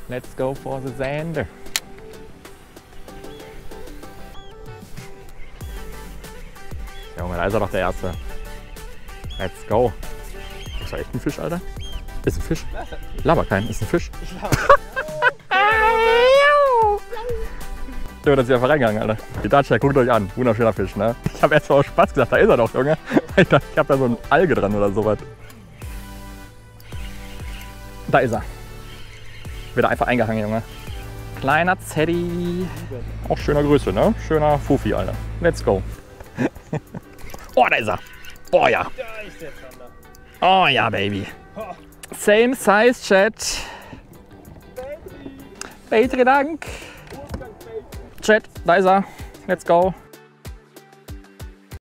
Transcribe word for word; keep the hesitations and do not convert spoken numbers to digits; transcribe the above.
Let's go for the Zander. Junge, da ist er doch der Erste. Let's go. Ist das echt ein Fisch, Alter? Ist ein Fisch? Laber kein, ist ein Fisch. Junge, das ist ja reingegangen, Alter. Die Dacia, guckt euch an. Wunderschöner Fisch, ne? Ich habe erst mal aus Spaß gesagt, da ist er doch, Junge. Ich dachte, ich habe da so ein Alge dran oder sowas. Da ist er. Wieder einfach eingehangen, Junge. Kleiner Zeddy. Auch schöner Größe, ne? Schöner Fufi, Alter. Let's go. Oh, da ist er. Oh ja. Oh ja, Baby. Same size, Chat. Baby, Dank. Chat, da ist er. Let's go.